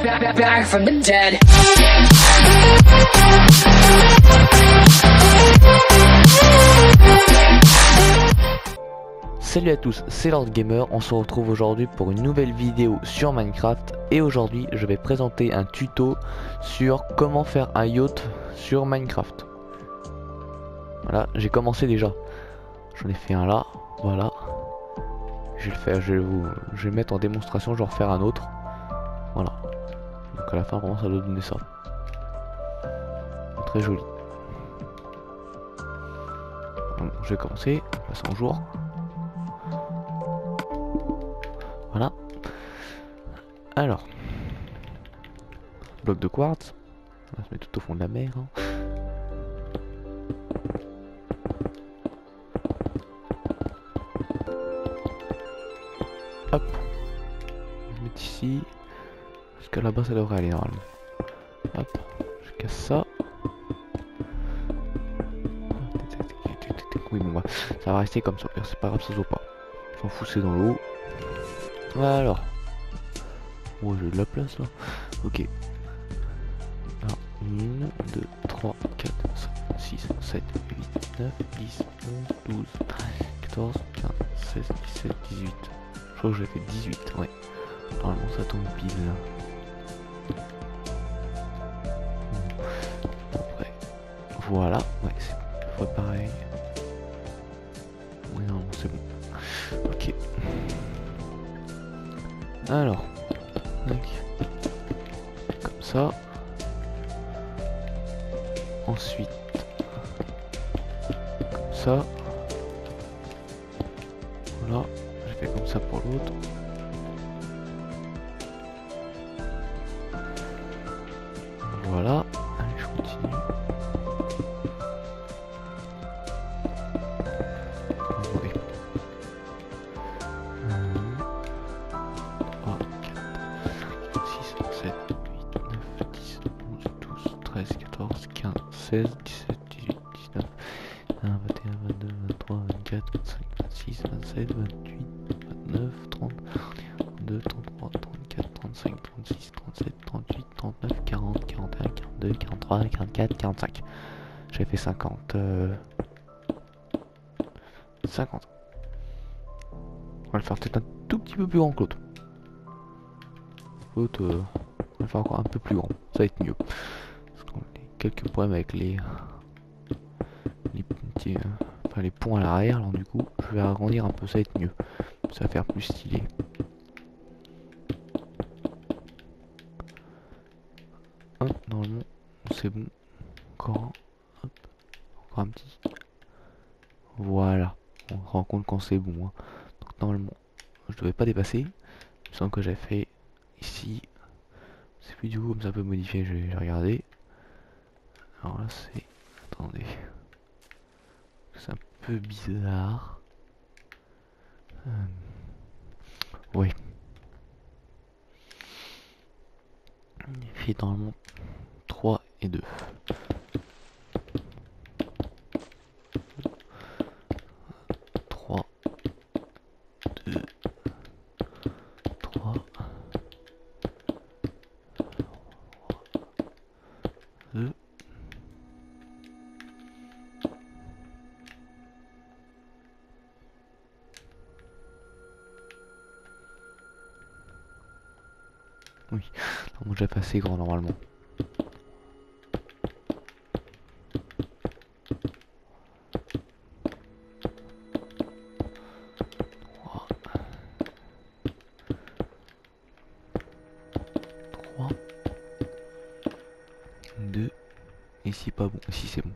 back from the dead. Salut à tous, c'est Lord Gamer, on se retrouve aujourd'hui pour une nouvelle vidéo sur Minecraft et aujourd'hui je vais présenter un tuto sur comment faire un yacht sur Minecraft. Voilà, j'ai commencé déjà, j'en ai fait un là, voilà. Je vais le faire, je vais le mettre en démonstration, je vais en refaire un autre. Voilà, donc à la fin vraiment ça doit donner ça. Très joli. Bon, je vais commencer, on passe en jour. Voilà. Alors, bloc de quartz. On va se mettre tout au fond de la mer. Hein. Hop. Je vais mettre ici. Jusqu'à là-bas, ça devrait aller normalement. Hop. Je casse ça. Oui, bon, bah, ça va rester comme ça. C'est pas grave, ça se voit pas. Je m'en fous, c'est dans l'eau. Alors. Oh, j'ai de la place là. Ok. Alors, 1, 2, 3, 4, 5, 6, 7, 8, 9, 10, 11, 12, 14, 15, 16, 17, 18. Je crois que j'ai fait 18, ouais. Normalement ça tombe pile là. Après. Voilà, ouais, c'est pareil. Oui, non, c'est bon. Ok. Alors. Comme ça. Ensuite. Comme ça. Voilà. J'ai fait comme ça pour l'autre. Voilà. Allez, je continue. Oui. 3, 4, 6, 7, 8, 9, 10, 11, 12, 13, 14, 15, 16, 17, 18, 19, 20, 21, 22, 23, 24, 25, 26, 27, 28, 29, 30, 32, 33, 34, 35, 36, 37, 38, 39, 40, 41, 42, 43, 44, 45. J'ai fait 50. 50. On va le faire peut-être un tout petit peu plus grand que l'autre. L'autre, on va le faire encore un peu plus grand. Ça va être mieux. Parce qu'on a quelques problèmes avec les petits, enfin les ponts à l'arrière. Alors du coup, je vais agrandir un peu. Ça va être mieux. Ça va faire plus stylé. Hop, normalement, c'est bon. Encore un. Hop, encore un petit. Voilà. On se rend compte quand c'est bon. Hein. Donc normalement, je devais pas dépasser. Il me semble que j'ai fait ici. C'est plus du coup comme ça peut modifier. J'ai regardé. Alors là c'est. Attendez. C'est un peu bizarre. Oui. Il fait normalement 3 et 2. 3, 2, 3, 2. Oui, donc j'ai pas assez grand normalement. Ici pas bon, ici c'est bon.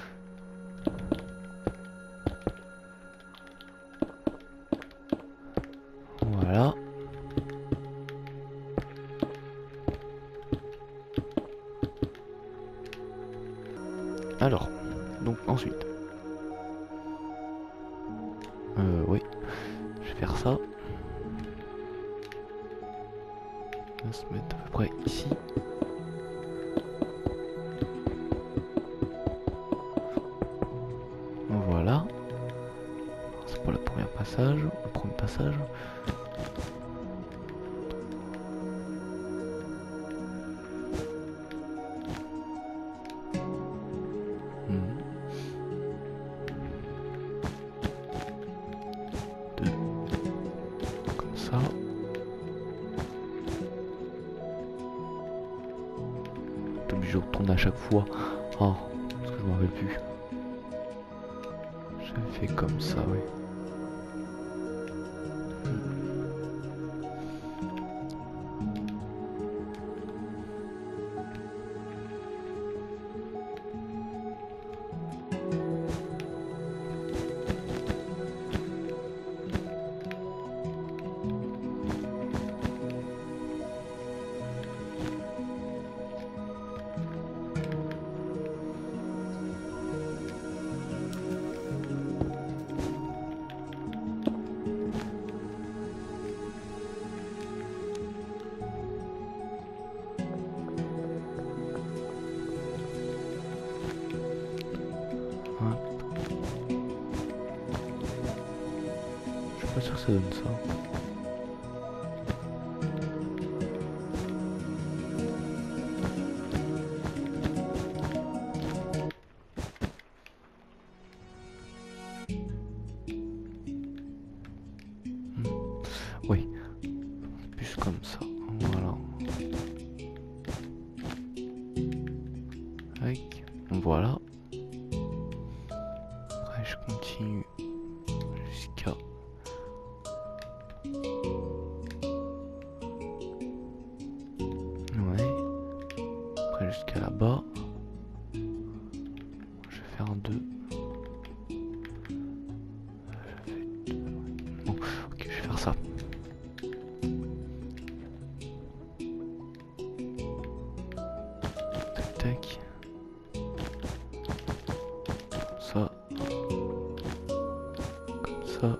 Voilà. Alors, donc ensuite. Oui. Je vais faire ça. On va se mettre à peu près ici. Voilà. C'est pour le premier passage. Le premier passage. J'étais obligé de retourner à chaque fois. Oh, parce que je m'en rappelle plus. J'avais fait comme ça, ouais. Je suis pas sûr que ça donne ça. Oui, plus comme ça. Voilà. Voilà. Après, je continue jusqu'à. Ouais. Après, jusqu'à là-bas. Je vais faire un 2. Bon, ok, je vais faire ça. Tac, tac. Ça. Comme ça.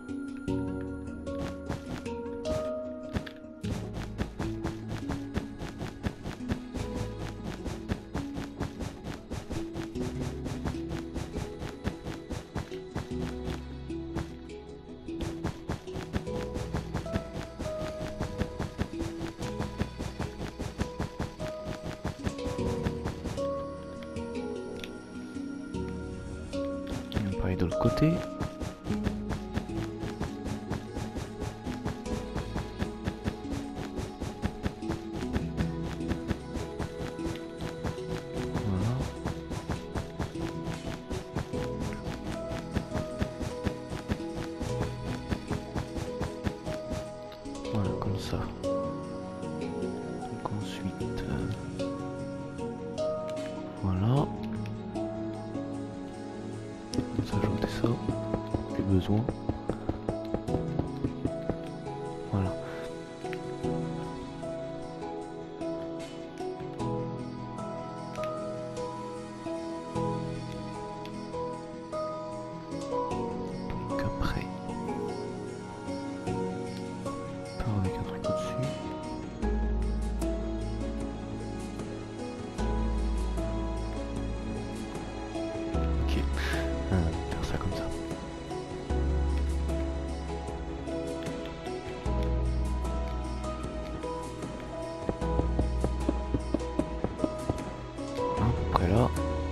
Pareil de l'autre côté. Voilà. Voilà, comme ça. Donc ensuite, voilà. Comme ça, ajouter ça. Plus besoin. Voilà. Donc après, on part avec un truc au-dessus. Ok, faire ça comme ça. À peu près là.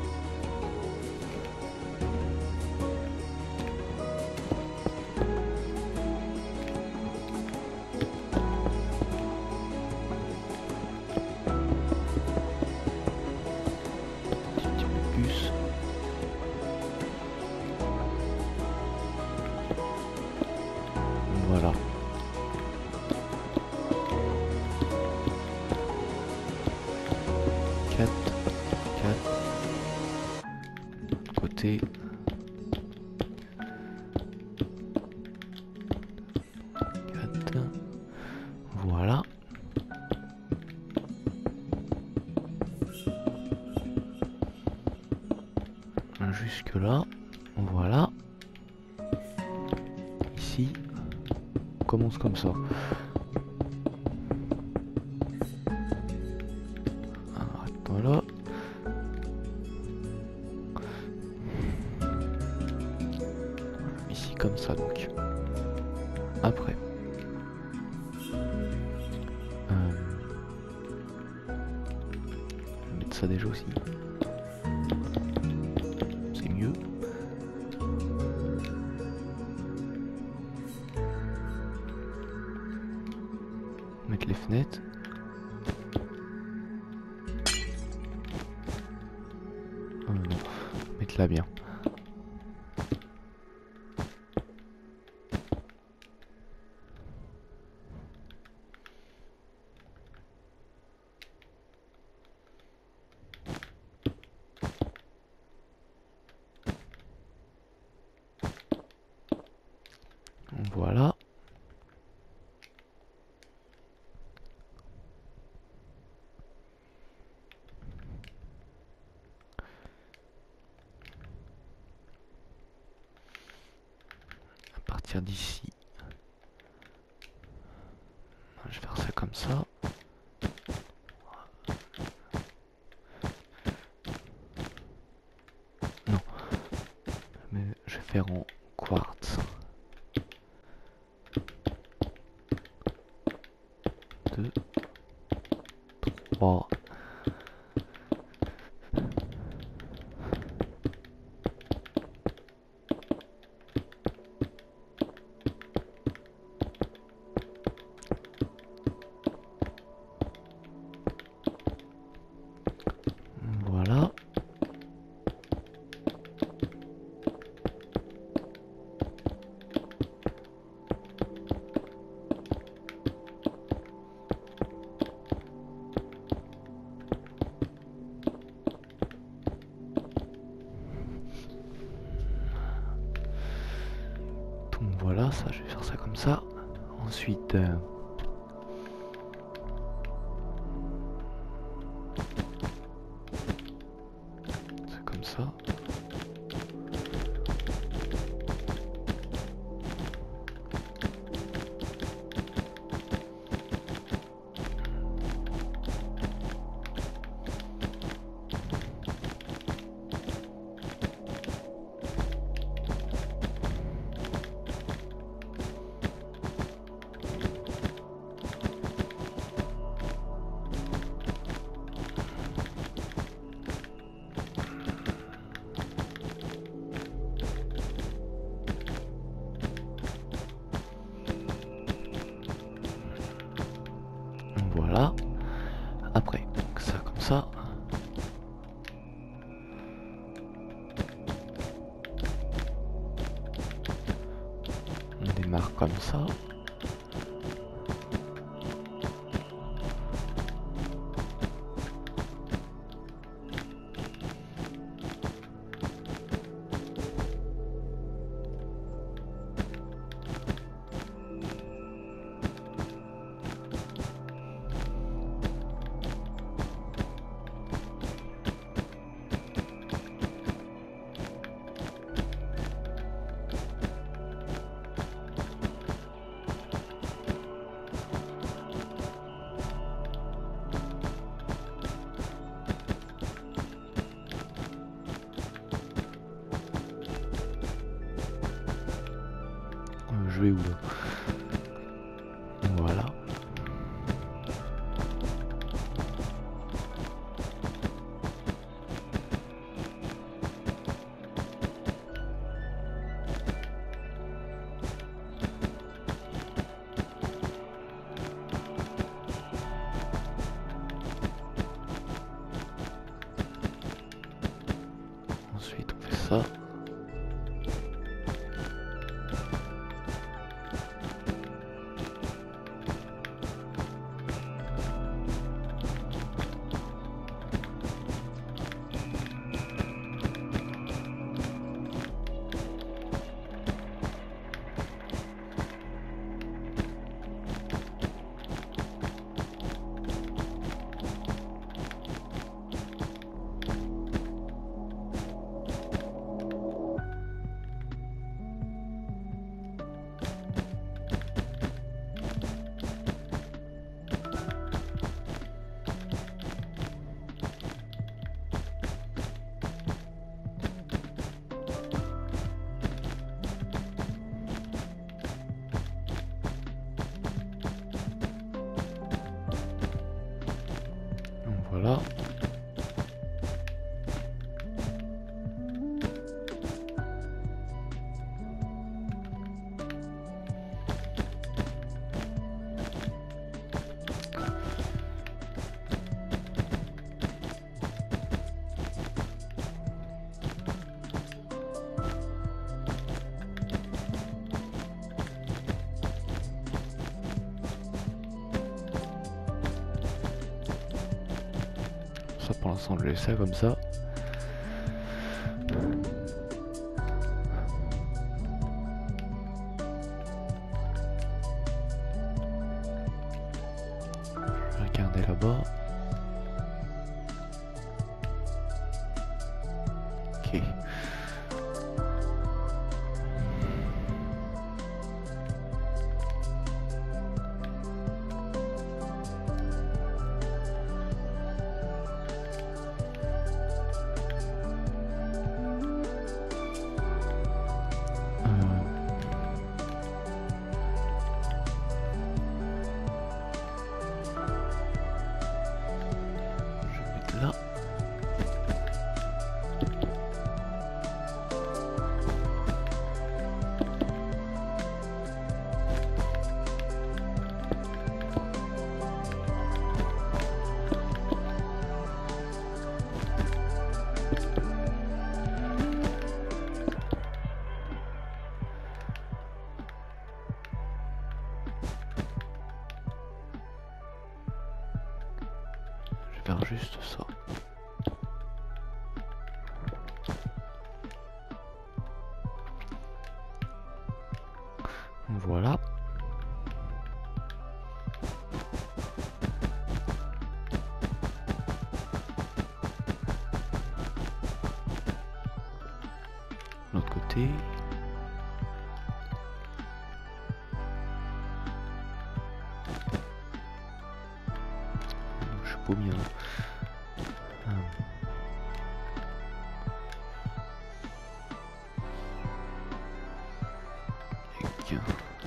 Petit peu plus. Voilà. Côté. 4. Voilà. Jusque là. Voilà. Ici. On commence comme ça. Voilà. Ici comme ça donc. Après. Je vais mettre ça déjà aussi. C'est mieux. Mettre les fenêtres. mettre là bien. Voilà. À partir d'ici, je vais faire ça comme ça. Non, mais je vais faire en quartz. 2, 3. Voilà. Donc voilà, ça, je vais faire ça comme ça. Ensuite, c'est comme ça. Voilà. Après, ça comme ça. On démarre comme ça. Je vais où là? Voilà. Ensuite, on fait ça. Donc voilà. Ça pour l'instant je laisse ça comme ça. Je vais regarder là-bas. Ok. Là. Je vais faire juste ça. Voilà. L'autre côté. Je suis pas bien. Tiens.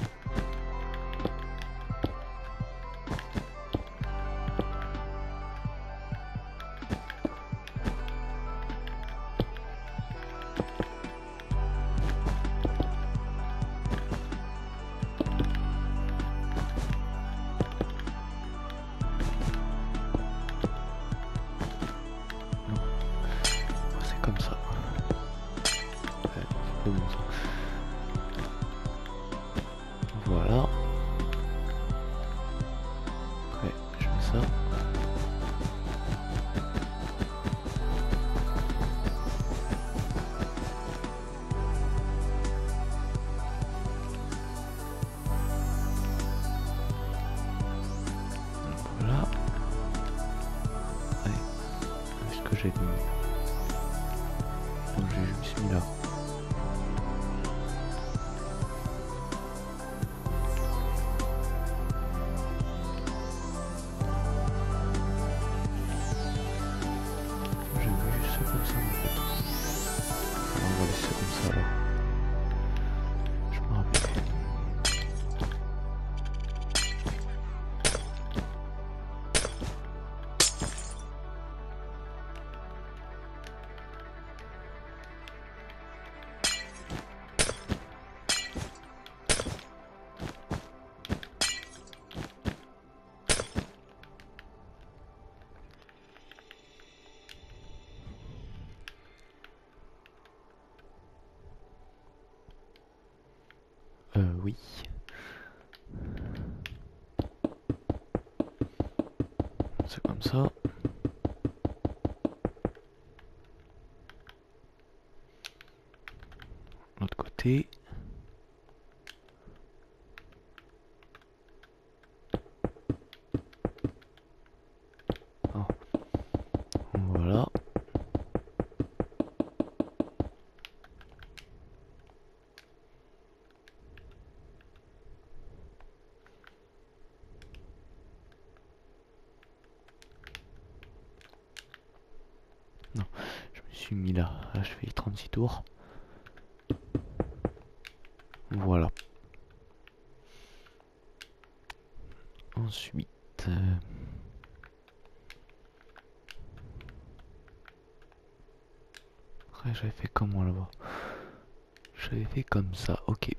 C'est comme ça. Ouais, c'est pas bon ça. Voilà. Après, je mets ça. Voilà. Allez. Est-ce que j'ai mis? Donc j'ai juste mis là. J'ai mis juste ça comme ça en fait. Alors, on va laisser ça comme ça alors. Je me rappelle. Oui. C'est comme ça. L'autre côté. Oh. Voilà. Non, je me suis mis là. Là, je fais les 36 tours. Voilà. Ensuite... Après, j'avais fait comment là-bas? J'avais fait comme ça, ok.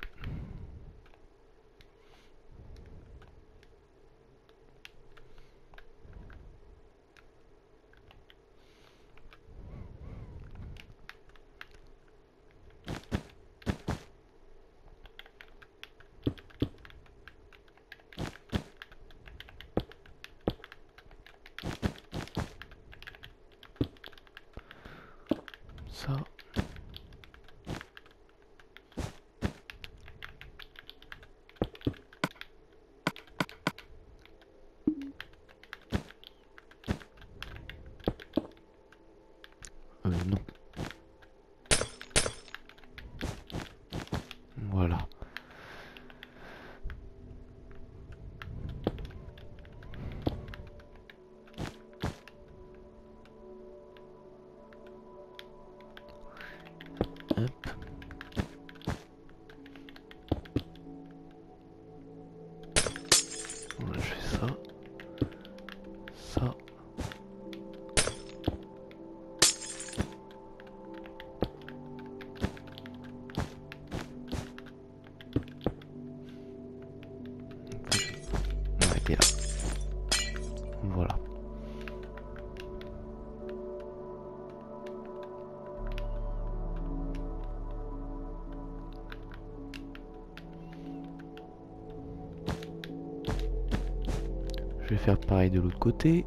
ça. Non. Voilà. Hop. Voilà, je fais ça. Ça. On va arrêter là. Voilà. Je vais faire pareil de l'autre côté.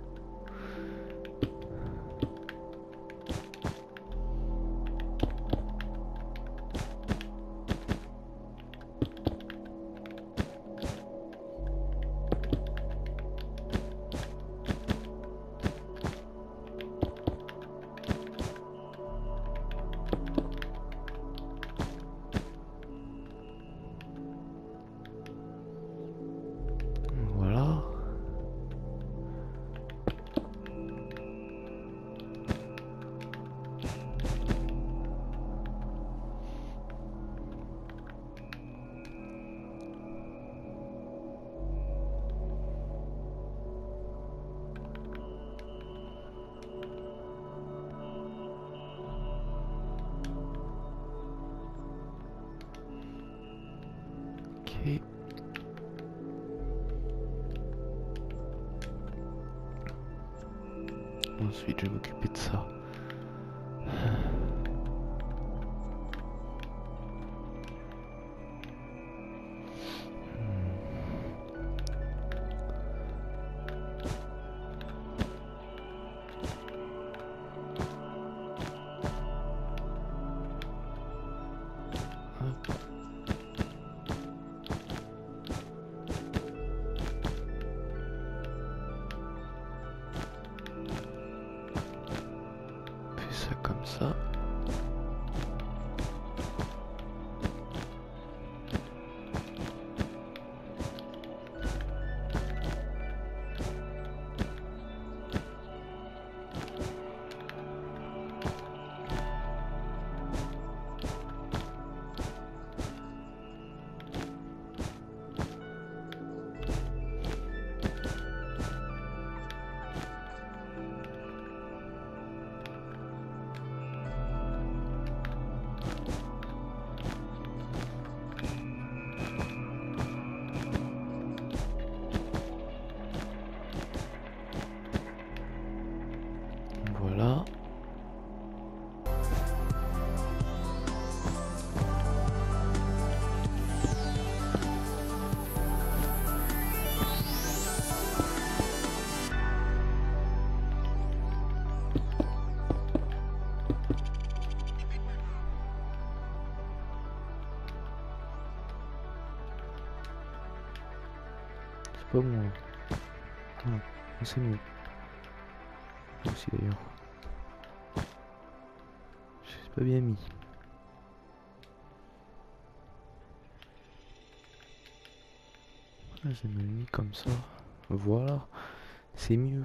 Voilà. Ok. Ensuite, je vais m'occuper de ça. Hop. On fait ça comme ça. Voilà. C'est pas moi. Ah, c'est moi. Moi aussi d'ailleurs. Je pas bien mis. Ah, j'ai mis comme ça. Voilà. C'est mieux.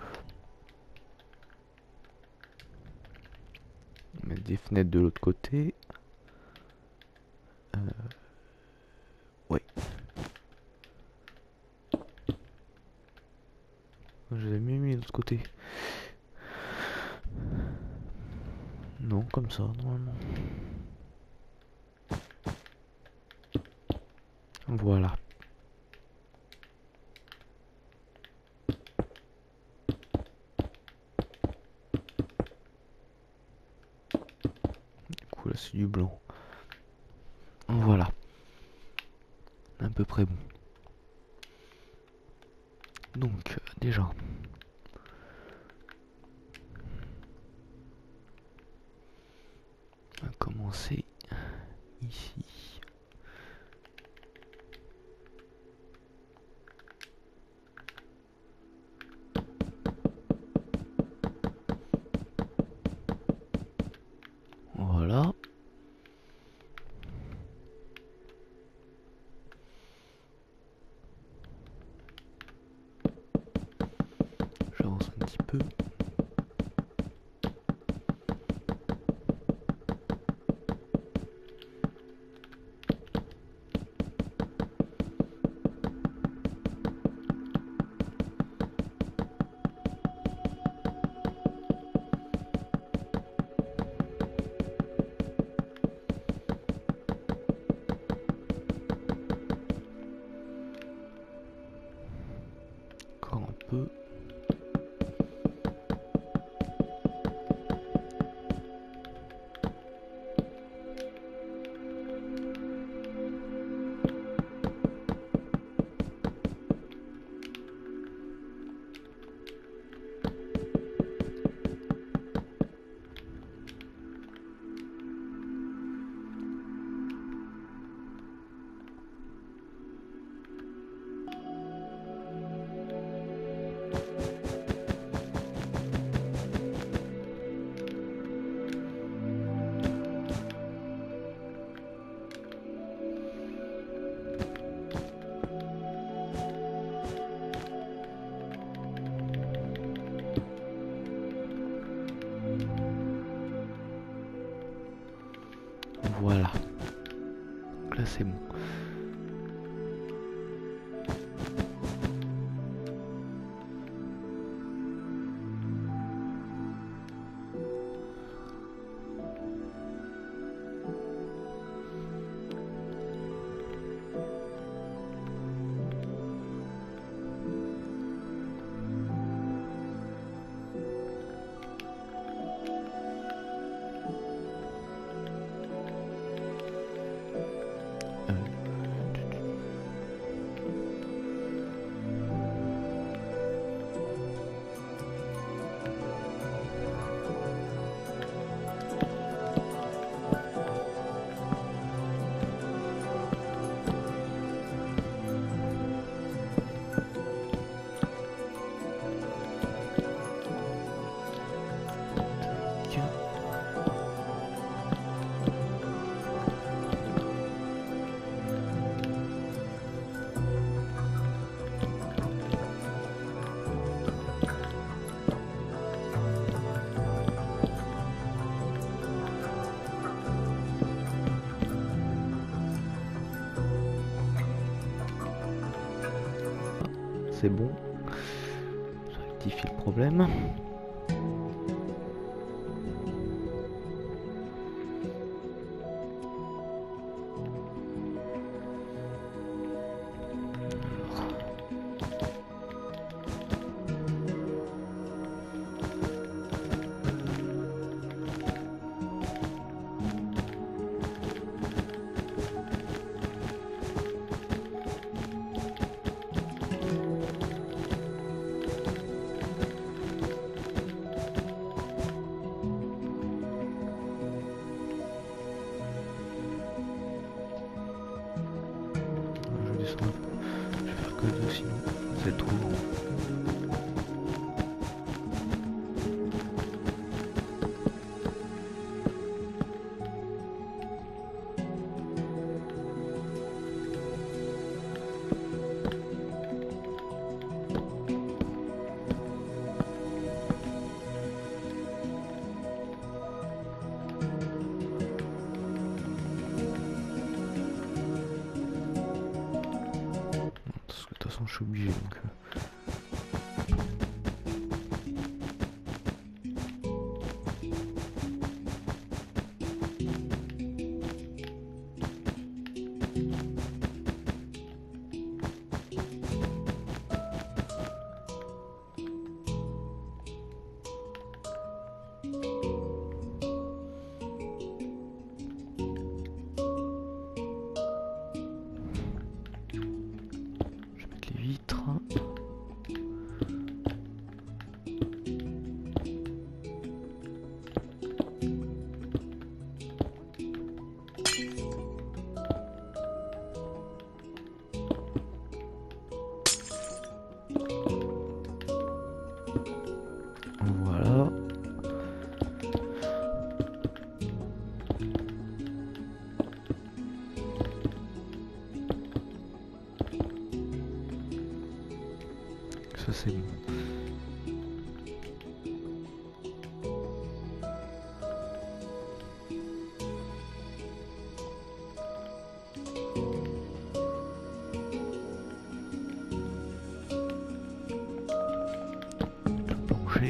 Mettre des fenêtres de l'autre côté. Ouais. Je les ai mieux mis de l'autre côté. Non, comme ça, normalement. Voilà. Du coup, là, c'est du blanc. Voilà. À peu près bon. Donc, déjà. commencer ici. Voilà. J'avance un petit peu. Encore un peu. Voilà. Donc là c'est bon. C'est bon. Ça rectifie le problème. Je descends un peu. Je vais faire que deux sinon c'est trop long. Parce que de toute façon je suis obligé donc. Je vais mettre les vitres. Voilà. Ça c'est bon. Plancher.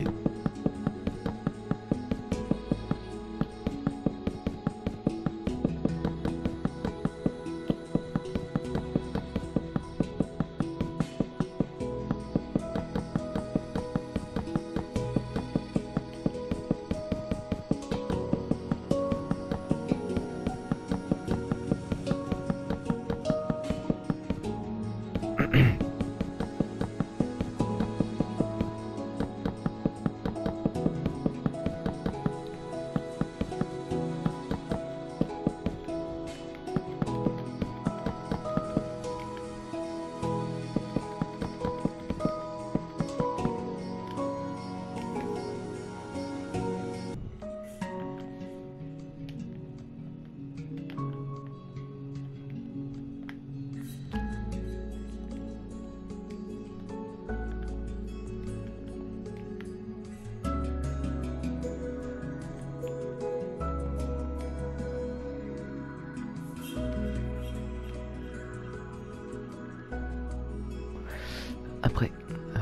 Après,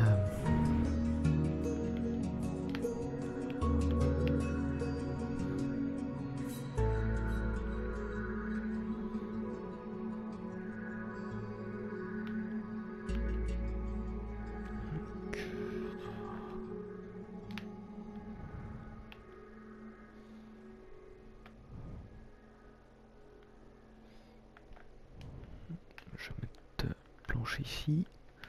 je vais mettre plancher ici.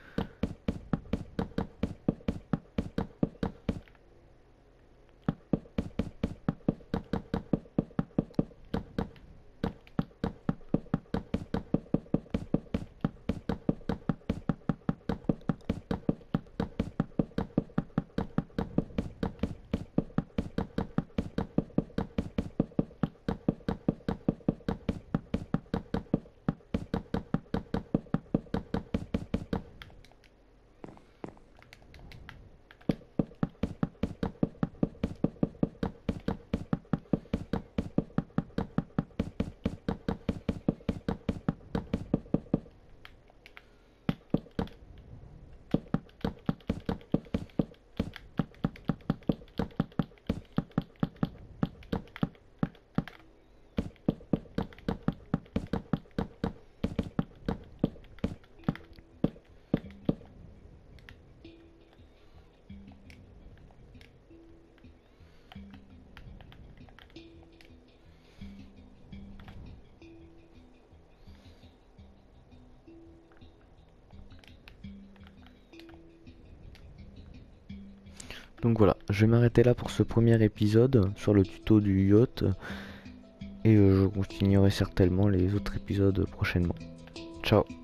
Donc voilà, je vais m'arrêter là pour ce premier épisode sur le tuto du yacht. Et je continuerai certainement les autres épisodes prochainement. Ciao.